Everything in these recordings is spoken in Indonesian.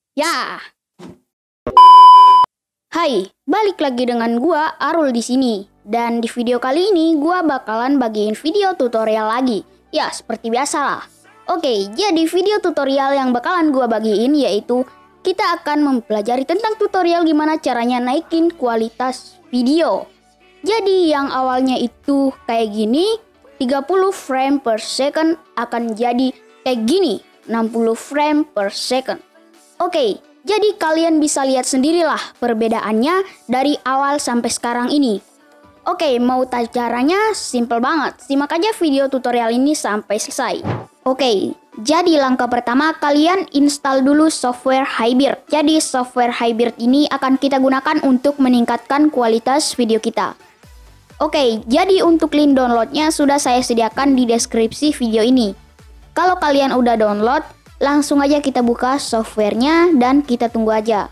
Ya. Hai, balik lagi dengan gua Arul di sini. Dan di video kali ini gua bakalan bagiin video tutorial lagi. Ya, seperti biasa lah. Oke, jadi video tutorial yang bakalan gua bagiin yaitu kita akan mempelajari tentang tutorial gimana caranya naikin kualitas video. Jadi yang awalnya itu kayak gini, 30 frame per second akan jadi kayak gini, 60 frame per second. Oke, jadi kalian bisa lihat sendirilah perbedaannya dari awal sampai sekarang ini. Oke, mau tahu caranya? Simple banget. Simak aja video tutorial ini sampai selesai. Oke, jadi langkah pertama kalian install dulu software Hybrid. Jadi software Hybrid ini akan kita gunakan untuk meningkatkan kualitas video kita. Oke, jadi untuk link downloadnya sudah saya sediakan di deskripsi video ini. Kalau kalian udah download, langsung aja kita buka softwarenya dan kita tunggu aja.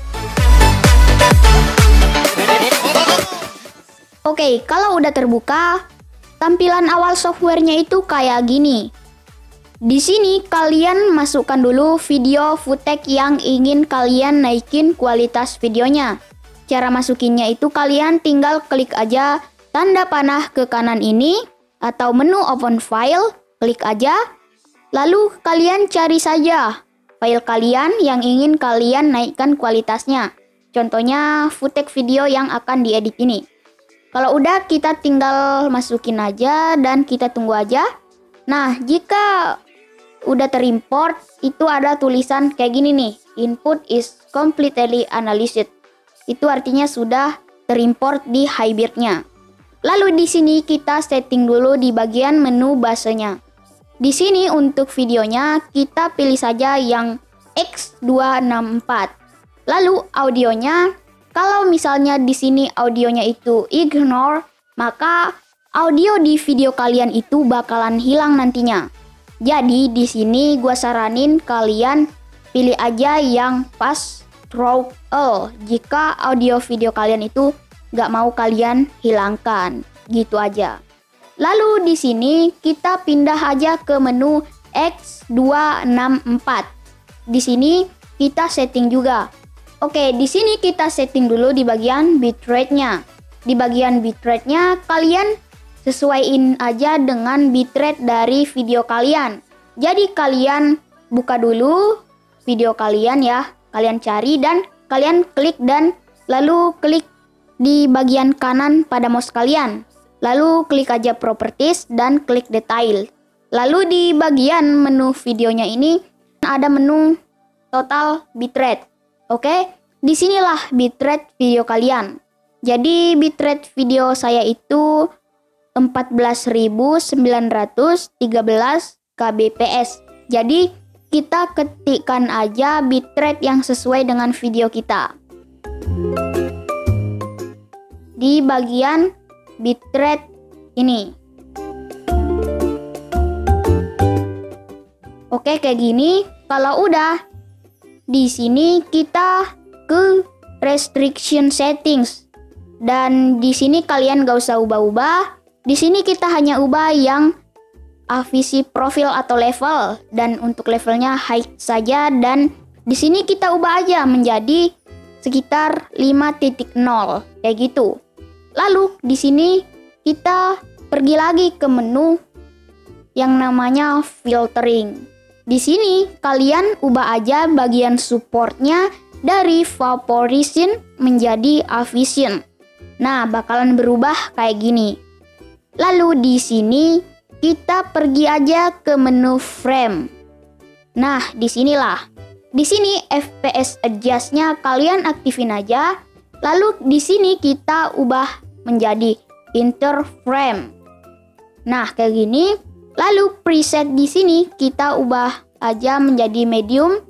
Oke, kalau udah terbuka, tampilan awal softwarenya itu kayak gini. Di sini kalian masukkan dulu video footage yang ingin kalian naikin kualitas videonya. Cara masukinnya itu kalian tinggal klik aja tanda panah ke kanan ini atau menu open file, klik aja. Lalu kalian cari saja file kalian yang ingin kalian naikkan kualitasnya. Contohnya footage video yang akan diedit ini. Kalau udah kita tinggal masukin aja dan kita tunggu aja. Nah, jika udah terimport itu ada tulisan kayak gini nih. Input is completely analyzed. Itu artinya sudah terimport di Hybrid-nya. Lalu di sini kita setting dulu di bagian menu bahasanya. Di sini untuk videonya kita pilih saja yang X264. Lalu audionya, kalau misalnya di sini audionya itu ignore, maka audio di video kalian itu bakalan hilang nantinya. Jadi di sini gua saranin kalian pilih aja yang fast through all jika audio video kalian itu nggak mau kalian hilangkan. Gitu aja. Lalu di sini kita pindah aja ke menu X264. Di sini kita setting juga. Oke, di sini kita setting dulu di bagian bitrate-nya. Di bagian bitrate-nya kalian sesuaiin aja dengan bitrate dari video kalian. Jadi kalian buka dulu video kalian ya. Kalian cari dan kalian klik dan lalu klik di bagian kanan pada mouse kalian. Lalu klik aja properties dan klik detail. Lalu di bagian menu videonya ini ada menu total bitrate. Oke, disinilah bitrate video kalian. Jadi bitrate video saya itu 14.913 kbps. Jadi kita ketikkan aja bitrate yang sesuai dengan video kita. Di bagian bitrate ini. Oke, kayak gini. Kalau udah di sini kita ke restriction settings. Dan di sini kalian gak usah ubah-ubah. Di sini kita hanya ubah yang avisi profil atau level dan untuk levelnya height saja dan di sini kita ubah aja menjadi sekitar 5.0 kayak gitu. Lalu di sini kita pergi lagi ke menu yang namanya filtering. Di sini kalian ubah aja bagian supportnya dari vaporization menjadi avation. Nah, bakalan berubah kayak gini. Lalu di sini kita pergi aja ke menu frame. Nah, disinilah. Di sini FPS adjust-nya kalian aktifin aja. Lalu di sini kita ubah menjadi interframe. Nah, kayak gini. Lalu preset di sini kita ubah aja menjadi medium.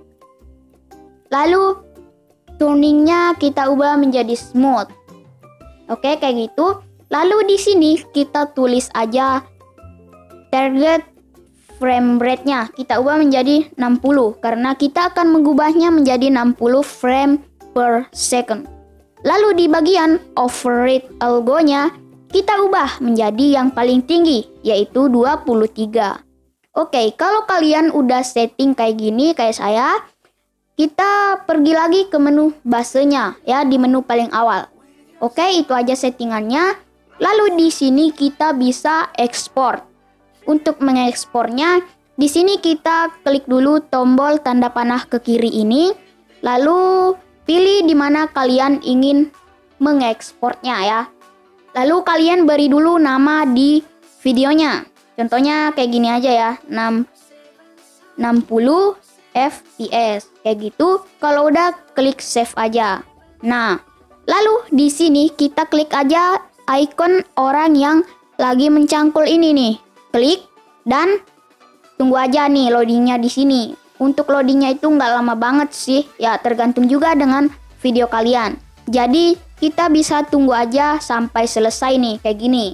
Lalu tuningnya kita ubah menjadi smooth. Oke, kayak gitu. Lalu di sini kita tulis aja target frame rate-nya. Kita ubah menjadi 60 karena kita akan mengubahnya menjadi 60 frame per second. Lalu di bagian override algo-nya kita ubah menjadi yang paling tinggi yaitu 23. Oke, kalau kalian udah setting kayak gini kayak saya, kita pergi lagi ke menu basenya ya, di menu paling awal. Oke, itu aja settingannya. Lalu di sini kita bisa ekspor. Untuk mengekspornya, di sini kita klik dulu tombol tanda panah ke kiri ini, lalu pilih di mana kalian ingin mengekspornya ya. Lalu kalian beri dulu nama di videonya. Contohnya kayak gini aja ya, 60 fps kayak gitu. Kalau udah klik save aja. Nah, lalu di sini kita klik aja icon orang yang lagi mencangkul ini nih. Klik dan tunggu aja nih loadingnya di sini. Untuk loadingnya itu nggak lama banget sih, ya tergantung juga dengan video kalian. Jadi kita bisa tunggu aja sampai selesai nih kayak gini.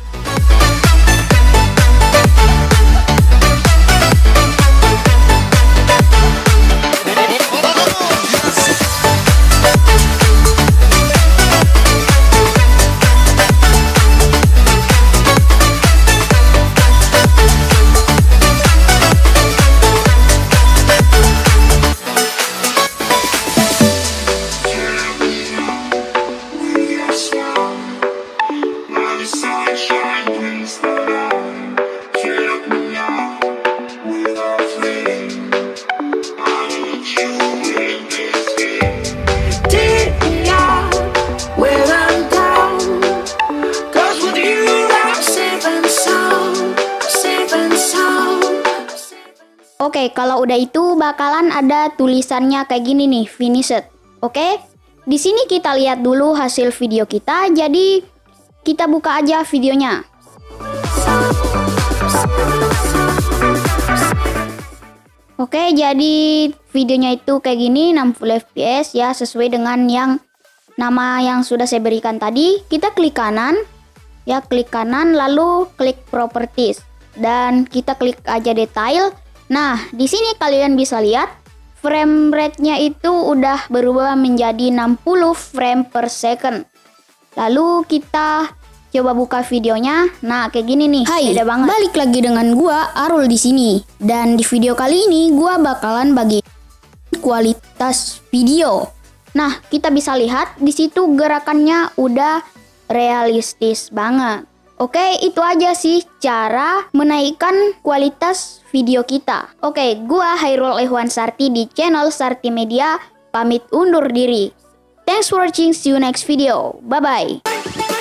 Oke, kalau udah itu bakalan ada tulisannya kayak gini nih, finished. Oke, di sini kita lihat dulu hasil video kita. Jadi kita buka aja videonya. Oke, jadi videonya itu kayak gini, 60 fps ya, sesuai dengan yang nama yang sudah saya berikan tadi. Kita klik kanan, ya klik kanan, lalu klik properties dan kita klik aja detail. Nah, di sini kalian bisa lihat frame rate-nya itu udah berubah menjadi 60 frame per second. Lalu kita coba buka videonya. Nah, kayak gini nih. Hai, beda banget. balik lagi dengan gua Arul di sini. Dan di video kali ini gua bakalan bagi kualitas video. Nah, kita bisa lihat di situ gerakannya udah realistis banget. Oke, itu aja sih cara menaikkan kualitas video kita. Oke, gua Hairul Ehwan Sarti di channel Sarti Media, pamit undur diri. Thanks for watching, see you next video. Bye-bye.